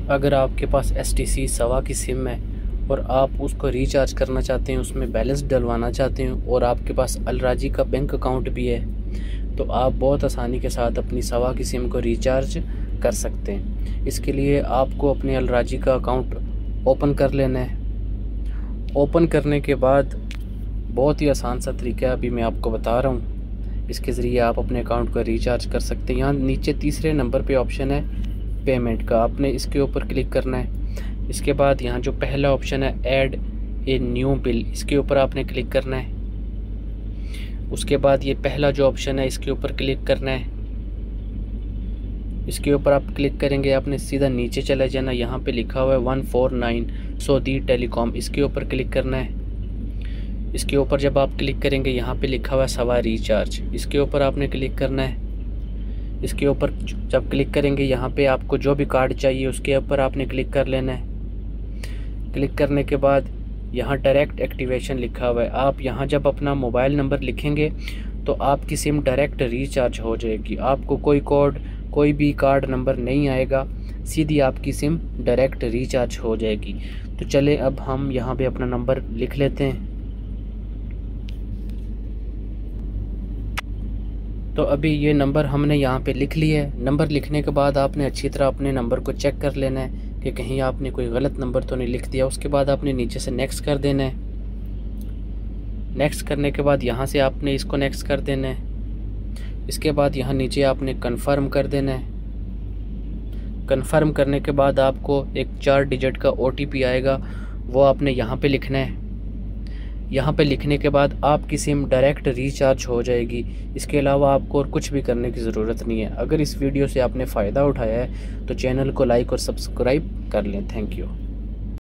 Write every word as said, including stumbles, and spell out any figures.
अगर आपके पास S T C सवा की सिम है और आप उसको रिचार्ज करना चाहते हैं, उसमें बैलेंस डलवाना चाहते हैं और आपके पास अलराजी का बैंक अकाउंट भी है, तो आप बहुत आसानी के साथ अपनी सवा की सिम को रिचार्ज कर सकते हैं। इसके लिए आपको अपने अलराजी का अकाउंट ओपन कर लेना है। ओपन करने के बाद बहुत ही आसान सा तरीका अभी मैं आपको बता रहा हूँ, इसके ज़रिए आप अपने अकाउंट को रिचार्ज कर सकते हैं। यहाँ नीचे तीसरे नंबर पे ऑप्शन है पेमेंट का, आपने इसके ऊपर क्लिक करना है। इसके बाद यहाँ जो पहला ऑप्शन है ऐड ए न्यू बिल, इसके ऊपर आपने क्लिक करना है। उसके बाद ये पहला जो ऑप्शन है इसके ऊपर क्लिक करना है। इसके ऊपर आप क्लिक करेंगे, आपने सीधा नीचे चला जाना, यहाँ पे लिखा हुआ है one four nine Saudi telecom, इसके ऊपर क्लिक करना है। इसके ऊपर जब आप क्लिक करेंगे यहाँ पे लिखा हुआ है सवा रिचार्ज, इसके ऊपर आपने क्लिक करना है। इसके ऊपर जब क्लिक करेंगे यहाँ पे आपको जो भी कार्ड चाहिए उसके ऊपर आपने क्लिक कर लेना है। क्लिक करने के बाद यहाँ डायरेक्ट एक्टिवेशन लिखा हुआ है, आप यहाँ जब अपना मोबाइल नंबर लिखेंगे तो आपकी सिम डायरेक्ट रिचार्ज हो जाएगी। आपको कोई कोड कोई भी कार्ड नंबर नहीं आएगा, सीधी आपकी सिम डायरेक्ट रिचार्ज हो जाएगी। तो चले अब हम यहाँ पे अपना नंबर लिख लेते हैं। तो अभी ये नंबर हमने यहाँ पे लिख लिया है। नंबर लिखने के बाद आपने अच्छी तरह अपने नंबर को चेक कर लेना है कि कहीं आपने कोई गलत नंबर तो नहीं लिख दिया। उसके बाद आपने नीचे से नेक्स्ट कर देना है। नेक्स्ट करने के बाद यहाँ से आपने इसको नेक्स्ट कर देना है। इसके बाद यहाँ नीचे आपने कन्फर्म कर देना है। कन्फर्म करने के बाद आपको एक चार डिजिट का ओ टी पी आएगा, वो आपने यहाँ पे लिखना है। यहाँ पे लिखने के बाद आपकी सिम डायरेक्ट रिचार्ज हो जाएगी। इसके अलावा आपको और कुछ भी करने की ज़रूरत नहीं है। अगर इस वीडियो से आपने फ़ायदा उठाया है तो चैनल को लाइक और सब्सक्राइब कर लें। Thank you.